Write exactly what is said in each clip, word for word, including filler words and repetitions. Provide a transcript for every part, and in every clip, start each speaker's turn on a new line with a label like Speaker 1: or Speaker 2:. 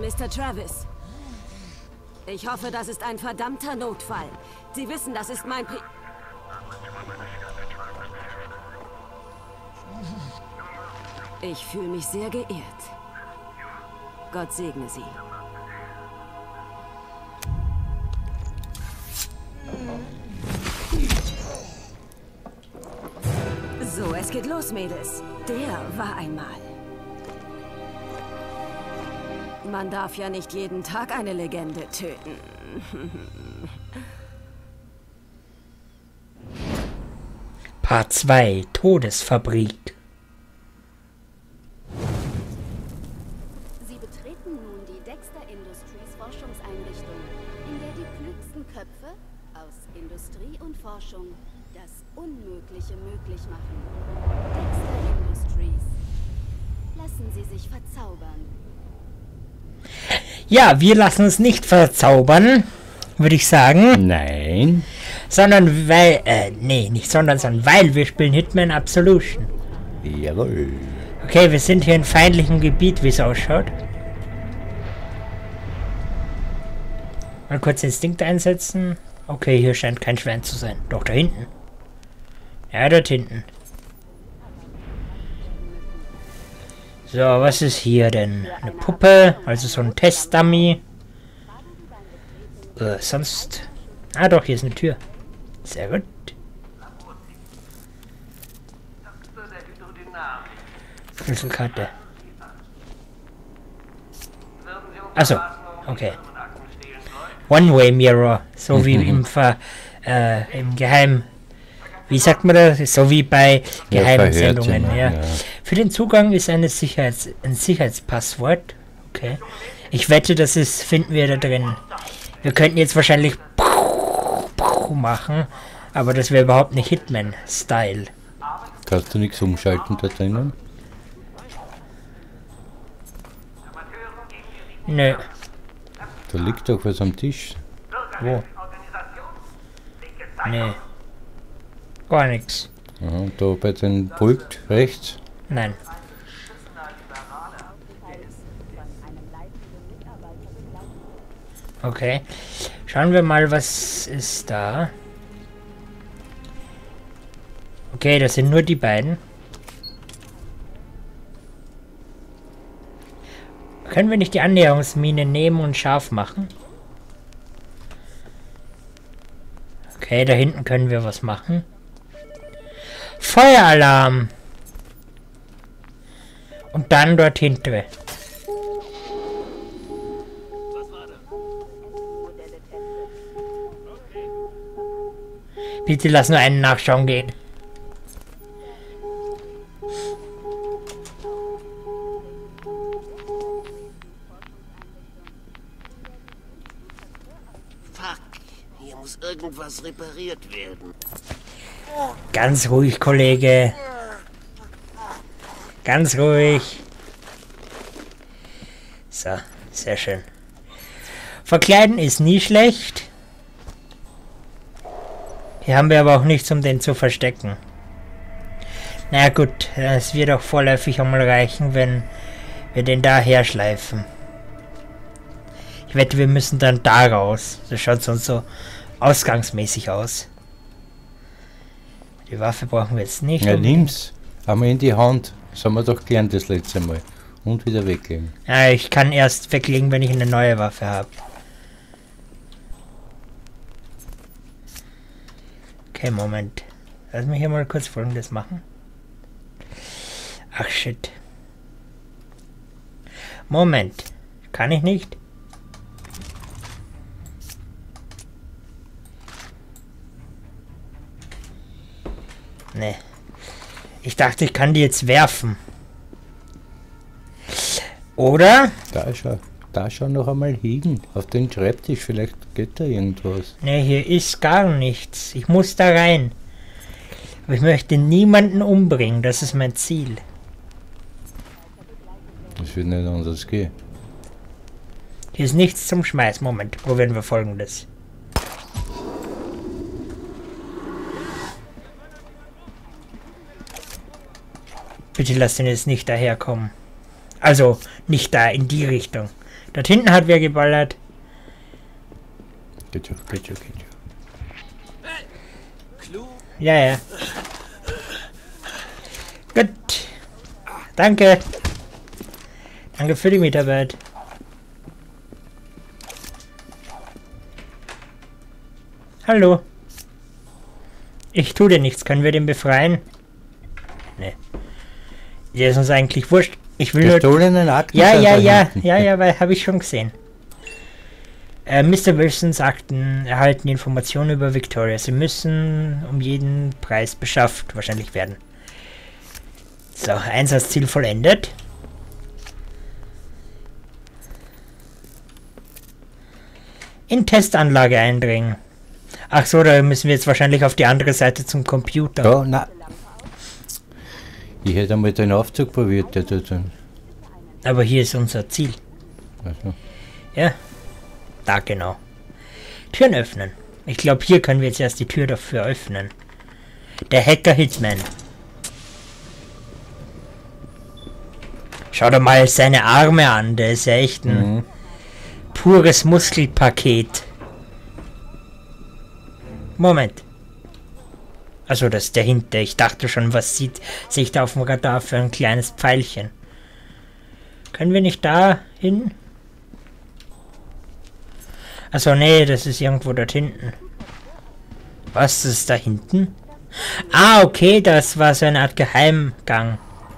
Speaker 1: Mister Travis. Ich hoffe, das ist ein verdammter Notfall. Sie wissen, das ist mein Pri... Ich fühle mich sehr geehrt. Gott segne Sie. So, es geht los, Mädels. Der war einmal. Man darf ja nicht jeden Tag eine Legende töten.
Speaker 2: Part zwei. Todesfabrik.
Speaker 3: Sie betreten nun die Dexter Industries Forschungseinrichtung, in der die klügsten Köpfe aus Industrie und Forschung das Unmögliche möglich machen. Dexter Industries. Lassen Sie sich verzaubern.
Speaker 2: Ja, wir lassen uns nicht verzaubern, würde ich sagen.
Speaker 4: Nein.
Speaker 2: Sondern weil, äh, nee, nicht sondern, sondern weil wir spielen Hitman Absolution.
Speaker 4: Jawohl.
Speaker 2: Okay, wir sind hier in feindlichem Gebiet, wie es ausschaut. Mal kurz Instinkt einsetzen. Okay, hier scheint kein Schwein zu sein. Doch, da hinten. Ja, dort hinten. So, was ist hier denn? Eine Puppe, also so ein Testdummy. Äh, sonst... Ah doch, hier ist eine Tür. Sehr gut. Schlüsselkarte. Achso, okay. One-Way Mirror, so wie im Ver... Äh, im Geheim... Wie sagt man das? So wie bei geheimen Sendungen. Ja. Ja. Für den Zugang ist eine Sicherheits ein Sicherheitspasswort. Okay. Ich wette, das ist, finden wir da drin. Wir könnten jetzt wahrscheinlich machen, aber das wäre überhaupt nicht Hitman-Style.
Speaker 4: Kannst du nichts umschalten da drinnen?
Speaker 2: Nö.
Speaker 4: Da liegt doch was am Tisch.
Speaker 2: Wo? Nee. Gar nichts.
Speaker 4: Aha, da bei dem Pult rechts?
Speaker 2: Nein. Okay. Schauen wir mal, was ist da. Okay, das sind nur die beiden. Können wir nicht die Annäherungsmine nehmen und scharf machen? Okay, da hinten können wir was machen. Feueralarm! Und dann dort hinten. Bitte lass nur einen nachschauen gehen.
Speaker 5: Fuck, hier muss irgendwas repariert werden.
Speaker 2: Ganz ruhig, Kollege. Ganz ruhig. So, sehr schön. Verkleiden ist nie schlecht. Hier haben wir aber auch nichts, um den zu verstecken. Na gut, es wird auch vorläufig einmal reichen, wenn wir den da herschleifen. Ich wette, wir müssen dann da raus. Das schaut sonst so ausgangsmäßig aus. Die Waffe brauchen wir jetzt nicht.
Speaker 4: Ja, nimm's. Haben wir in die Hand. Das haben wir doch gelernt das letzte Mal. Und wieder weglegen.
Speaker 2: Ja, ich kann erst weglegen, wenn ich eine neue Waffe habe. Okay, Moment. Lass mich hier mal kurz Folgendes machen. Ach, shit. Moment. Kann ich nicht? Nee. Ich dachte, ich kann die jetzt werfen. Oder?
Speaker 4: Da schau. Da schau noch einmal hin. Auf den Schreibtisch. Vielleicht geht da irgendwas.
Speaker 2: Nee, hier ist gar nichts. Ich muss da rein. Aber ich möchte niemanden umbringen. Das ist mein Ziel.
Speaker 4: Das wird nicht anders gehen.
Speaker 2: Hier ist nichts zum Schmeiß. Moment, probieren wir Folgendes. Bitte lass den jetzt nicht daherkommen. Also, nicht da, in die Richtung. Dort hinten hat wer geballert.
Speaker 4: Geht schon, geht schon, geht schon.
Speaker 2: Ja, ja. Gut. Danke. Danke für die Mitarbeit. Hallo. Ich tue dir nichts. Können wir den befreien? Nee. Der ist uns eigentlich wurscht. Ich will
Speaker 4: Gestohlenen Akten.
Speaker 2: Ja, ja, ja, ja, ja, weil habe ich schon gesehen. Äh, Mister Wilsons Akten erhalten Informationen über Victoria. Sie müssen um jeden Preis beschafft wahrscheinlich werden. So, Einsatzziel vollendet. In Testanlage eindringen. Ach so, da müssen wir jetzt wahrscheinlich auf die andere Seite zum Computer.
Speaker 4: Ja, na. Ich hätte einmal den Aufzug probiert, der tut dann.
Speaker 2: Aber hier ist unser Ziel.
Speaker 4: Also.
Speaker 2: Ja, da genau. Türen öffnen. Ich glaube, hier können wir jetzt erst die Tür dafür öffnen. Der Hacker Hitman. Schau dir mal seine Arme an, der ist ja echt ein mhm. pures Muskelpaket. Moment. Also das ist dahinter. Ich dachte schon, was sieht sich da auf dem Radar für ein kleines Pfeilchen. Können wir nicht da hin? Also nee, das ist irgendwo dort hinten. Was ist da hinten? Ah, okay, das war so eine Art Geheimgang.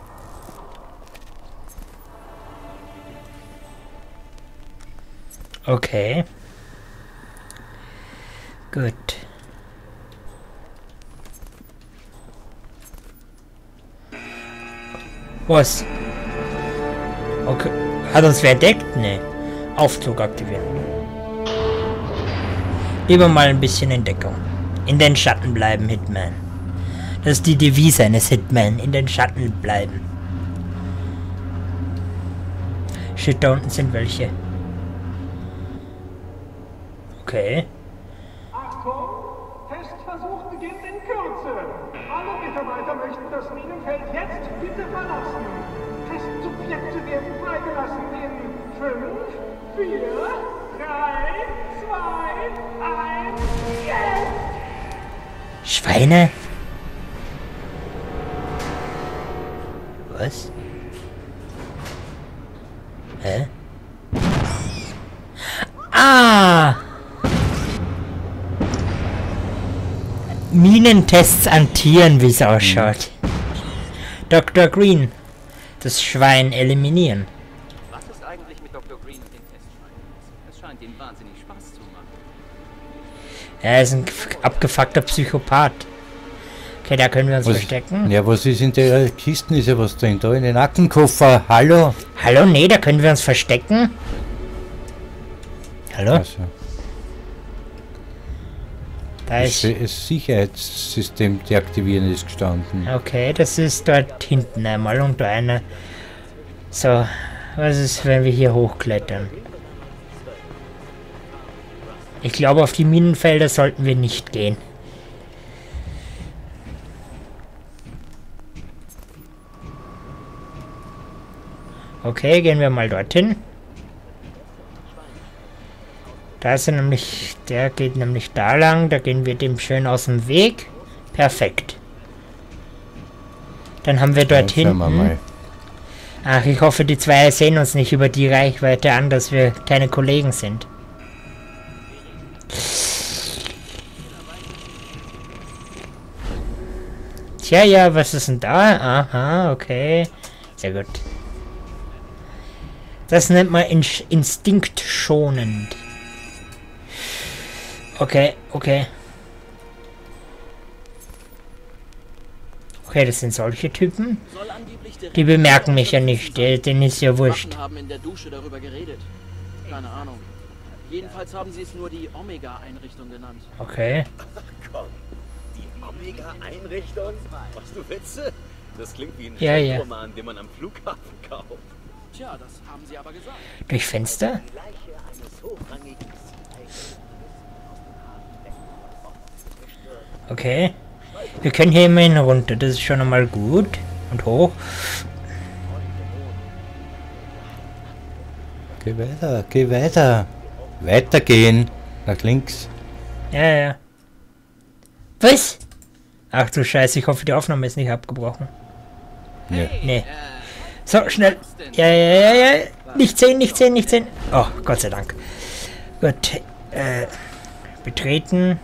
Speaker 2: Okay. Gut. Was? Okay. Hat uns wer entdeckt? Nee. Aufzug aktivieren. Lieber mal ein bisschen Entdeckung. In den Schatten bleiben, Hitman. Das ist die Devise eines Hitman. In den Schatten bleiben. Shit, da unten sind welche. Okay.
Speaker 6: Achtung! Testversuch beginnt in Kürze. Alle Mitarbeiter möchten das Minenfeld jetzt bitte verlassen. Testsubjekte werden freigelassen in fünf, vier, drei, zwei, eins, jetzt!
Speaker 2: Schweine? Was? Hä? Ah! Minentests an Tieren, wie es ausschaut. Doktor Green. Das Schwein eliminieren.
Speaker 7: Was ist eigentlich mit Doktor Green und den Testschweinen? Es scheint ihm wahnsinnig Spaß zu machen.
Speaker 2: Er ist ein abgefuckter Psychopath. Okay, da können wir uns
Speaker 4: was,
Speaker 2: verstecken.
Speaker 4: Ja, was ist in der Kisten? Ist ja was drin? Da in den Aktenkoffer. Hallo?
Speaker 2: Hallo, nee, da können wir uns verstecken. Hallo?
Speaker 4: Also.
Speaker 2: Da ist
Speaker 4: Das Sicherheitssystem deaktivieren ist gestanden.
Speaker 2: Okay, das ist dort hinten einmal und da eine. So, was ist, wenn wir hier hochklettern? Ich glaube, auf die Minenfelder sollten wir nicht gehen. Okay, gehen wir mal dorthin. Da ist er nämlich, der geht nämlich da lang, da gehen wir dem schön aus dem Weg. Perfekt. Dann haben wir dort hinten.
Speaker 4: Wir mal.
Speaker 2: Ach, ich hoffe, die zwei sehen uns nicht über die Reichweite an, dass wir keine Kollegen sind. Tja, ja, was ist denn da? Aha, okay. Sehr gut. Das nennt man in Instinkt schonend. Okay, okay. Okay, das sind solche Typen. Die bemerken mich ja nicht, denen ist ja wurscht.
Speaker 7: Haben in der Dusche darüber geredet. Keine Ahnung. Jedenfalls haben sie es nur die Omega-Einrichtung genannt.
Speaker 2: Okay.
Speaker 8: Ach komm, die Omega-Einrichtung? Machst du Witze? Das klingt wie ein
Speaker 2: ja, ja.
Speaker 8: Roman, den man am Flughafen kauft.
Speaker 7: Tja, das haben sie aber gesagt.
Speaker 2: Durch Fenster? Okay. Wir können hier immerhin runter, das ist schon einmal gut. Und hoch.
Speaker 4: Geh weiter, geh weiter. Weitergehen. Nach links.
Speaker 2: Ja, ja. Was? Ach du Scheiße, ich hoffe, die Aufnahme ist nicht abgebrochen.
Speaker 4: Ja.
Speaker 2: Nee. So, schnell. Ja, ja, ja, ja. Nicht sehen, nicht sehen, nicht sehen. Oh, Gott sei Dank. Gut. Äh, betreten.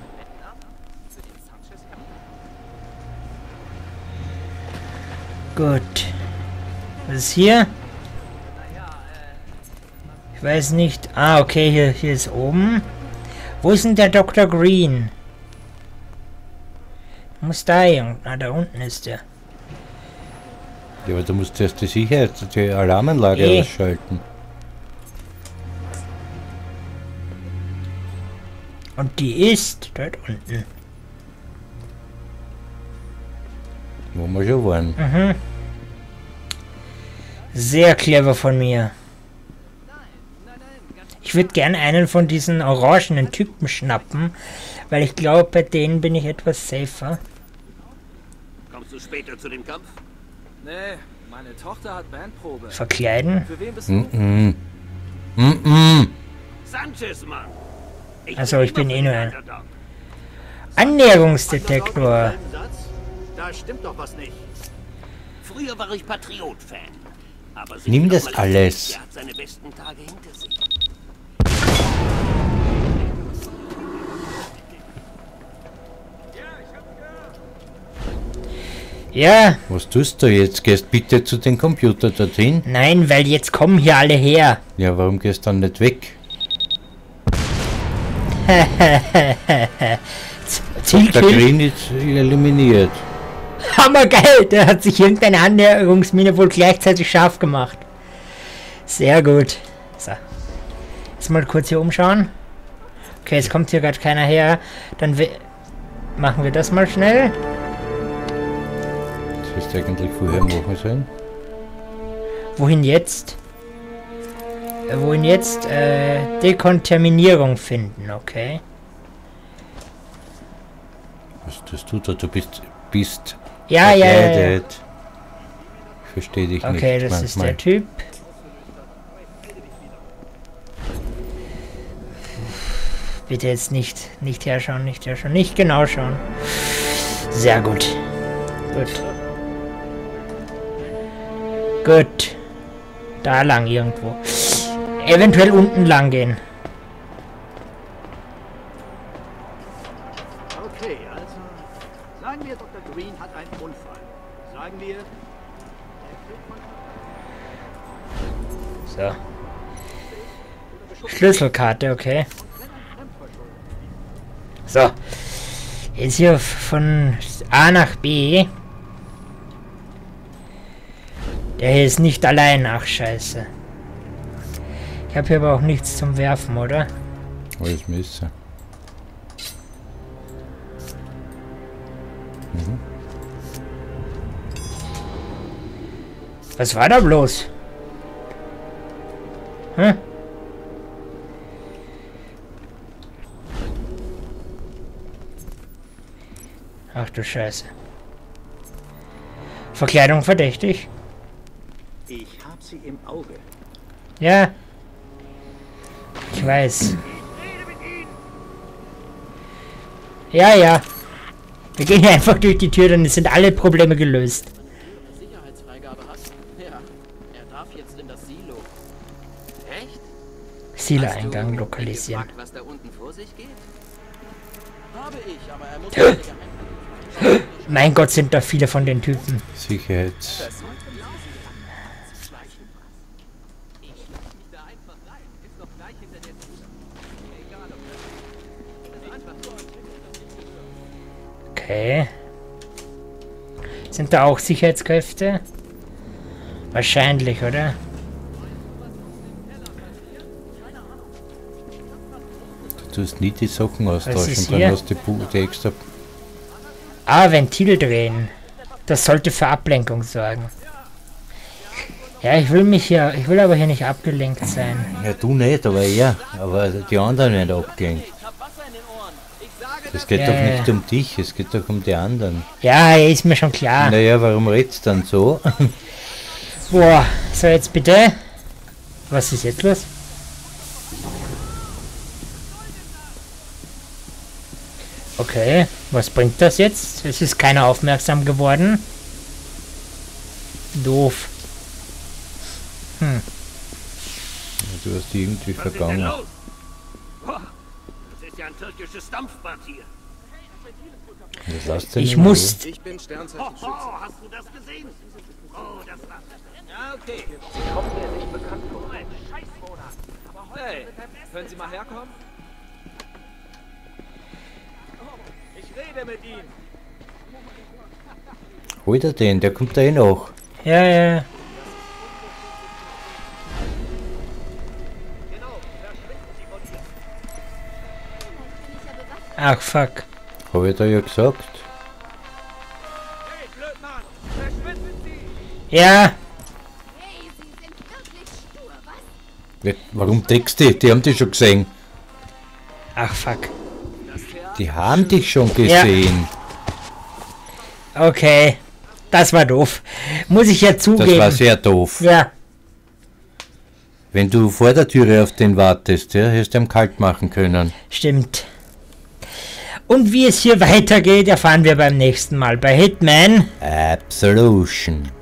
Speaker 2: Gut. Was ist hier? Ich weiß nicht. Ah, okay, hier, hier ist oben. Wo ist denn der Doktor Green? Muss da irgendwo. Ah, da unten ist der.
Speaker 4: Ja, aber du musst erst die Sicherheit, die Alarmanlage
Speaker 2: Eh.
Speaker 4: ausschalten.
Speaker 2: Und die ist dort unten.
Speaker 4: Wo wir schon waren.
Speaker 2: Mhm. Sehr clever von mir. Ich würde gerne einen von diesen orangenen Typen schnappen, weil ich glaube, bei denen bin ich etwas safer.
Speaker 5: Kommst du später zu dem Kampf?
Speaker 7: Nee, meine Tochter hat Bandprobe.
Speaker 2: Verkleiden?
Speaker 7: Für wen bist du?
Speaker 4: Mhm. Mhm.
Speaker 5: Sanchez, Mann!
Speaker 2: Also, ich bin eh nur ein
Speaker 5: Doc.
Speaker 2: Annäherungsdetektor.
Speaker 8: Da stimmt doch was nicht.
Speaker 5: Früher war ich Patriot-Fan. Aber sind
Speaker 4: Nimm
Speaker 5: wir
Speaker 4: das
Speaker 5: doch mal ehrlich,
Speaker 4: alles.
Speaker 5: Er hat seine besten Tage hinter sich.
Speaker 2: Ja,
Speaker 4: Was tust du jetzt? Gehst bitte zu den Computer dorthin?
Speaker 2: nein, weil jetzt kommen hier alle her.
Speaker 4: Ja, warum gehst du dann nicht weg? Der
Speaker 2: Zielkill.
Speaker 4: Green ist eliminiert.
Speaker 2: Hammergeil, der hat sich irgendeine Annäherungsmine wohl gleichzeitig scharf gemacht. Sehr gut. So. Jetzt mal kurz hier umschauen. Okay, jetzt kommt hier gerade keiner her. Dann we- machen wir das mal schnell.
Speaker 4: Das hättest du eigentlich vorher machen sollen.
Speaker 2: Wohin jetzt? Äh, wohin jetzt? Äh, Dekontaminierung finden, okay.
Speaker 4: Was tust du da? Du bist, bist
Speaker 2: Ja, ja, ja, ja.
Speaker 4: verkleidet. Ich verstehe dich nicht.
Speaker 2: Okay, das ist
Speaker 4: manchmal.
Speaker 2: der Typ. Bitte jetzt nicht, nicht herschauen, nicht herschauen, nicht genau schauen. Sehr gut. Gut. Gut. Da lang irgendwo. Eventuell unten lang gehen.
Speaker 8: Okay, also sagen wir, Doktor Green hat einen Unfall. Sagen wir,
Speaker 2: So. Schlüsselkarte, okay. So. Jetzt hier von A nach B. Der hier ist nicht allein. Ach, scheiße. Ich habe hier aber auch nichts zum Werfen, oder?
Speaker 4: Alles Messer. Mhm.
Speaker 2: Was war da bloß? Hm? Ach du Scheiße. Verkleidung verdächtig?
Speaker 8: ich hab sie im Auge.
Speaker 2: Ja. Ich weiß. Ja, ja. Wir gehen hier einfach durch die Tür, dann sind alle Probleme gelöst.
Speaker 7: Sicherheitsfreigabe hat? Ja. Er darf jetzt in das Silo. Echt?
Speaker 2: Silo-Eingang
Speaker 7: Hast du
Speaker 2: lokalisieren.
Speaker 7: gefragt, was da unten vor sich geht? Habe ich, aber er muss keine Geheimnisse.
Speaker 2: Mein Gott, sind da viele von den Typen.
Speaker 4: Sicherheits.
Speaker 2: Okay. Sind da auch Sicherheitskräfte? Wahrscheinlich, oder?
Speaker 4: Du tust nie die Socken austauschen,
Speaker 2: ist
Speaker 4: dann
Speaker 2: hier?
Speaker 4: hast du die, Bu- die extra.
Speaker 2: Ah, Ventil drehen. Das sollte für Ablenkung sorgen. Ja, ich will mich hier, ich will aber hier nicht abgelenkt sein.
Speaker 4: Ja, du nicht, aber er. Aber die anderen werden abgelenkt. Es geht
Speaker 2: Ja,
Speaker 4: doch
Speaker 2: ja,
Speaker 4: nicht
Speaker 2: ja.
Speaker 4: um dich, es geht doch um die anderen.
Speaker 2: Ja, ist mir schon klar.
Speaker 4: Naja, warum redst du dann so?
Speaker 2: Boah, so jetzt bitte. Was ist jetzt los? Okay, was bringt das jetzt? Es ist keiner aufmerksam geworden. Doof. Hm.
Speaker 4: Du hast die irgendwie vergangen.
Speaker 5: Das ist ja ein türkisches Dampfbad hier.
Speaker 4: Das lasst ihr
Speaker 2: Ich
Speaker 4: nicht
Speaker 2: muss...
Speaker 8: Ich bin Sternzeichenschütze.
Speaker 5: Oh, hast du das gesehen? Oh, das war...
Speaker 7: Ja, okay.
Speaker 6: Kommt mir nicht bekannt vor. Ein Scheißmonat.
Speaker 7: Hey, können Sie mal herkommen?
Speaker 5: Ich rede mit ihm.
Speaker 4: Holt er den, der kommt da eh noch.
Speaker 2: Ja, ja. Ach, fuck.
Speaker 4: Hab ich da ja gesagt.
Speaker 5: Hey, Blödmann! Verschwinden Sie!
Speaker 2: Ja.
Speaker 3: Hey, Sie sind wirklich stur, was?
Speaker 4: Ja, warum deckst du? Die haben dich schon gesehen.
Speaker 2: Ach, fuck.
Speaker 4: Die haben dich schon gesehen.
Speaker 2: Okay. Das war doof. Muss ich ja zugeben.
Speaker 4: Das war sehr doof.
Speaker 2: Ja.
Speaker 4: Wenn du vor der Türe auf den wartest, ja, hättest du ihm kalt machen können.
Speaker 2: Stimmt. Und wie es hier weitergeht, erfahren wir beim nächsten Mal bei Hitman
Speaker 4: Absolution.